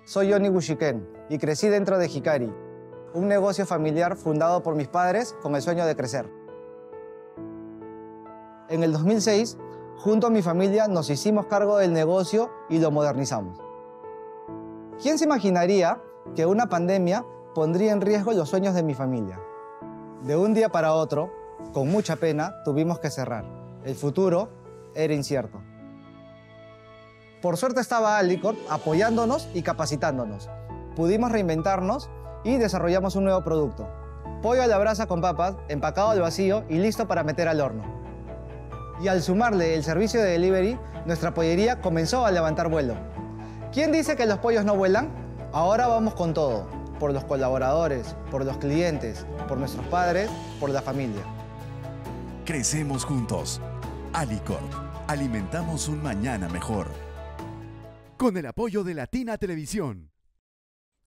Soy Johnny Bushiken y crecí dentro de Hikari, un negocio familiar fundado por mis padres con el sueño de crecer. En el 2006, junto a mi familia, nos hicimos cargo del negocio y lo modernizamos. ¿Quién se imaginaría que una pandemia pondría en riesgo los sueños de mi familia? De un día para otro, con mucha pena, tuvimos que cerrar. El futuro era incierto. Por suerte estaba Alicorp apoyándonos y capacitándonos. Pudimos reinventarnos y desarrollamos un nuevo producto. Pollo a la brasa con papas, empacado al vacío y listo para meter al horno. Y al sumarle el servicio de delivery, nuestra pollería comenzó a levantar vuelo. ¿Quién dice que los pollos no vuelan? Ahora vamos con todo. Por los colaboradores, por los clientes, por nuestros padres, por la familia. Crecemos juntos. Alicorp. Alimentamos un mañana mejor. Con el apoyo de Latina Televisión.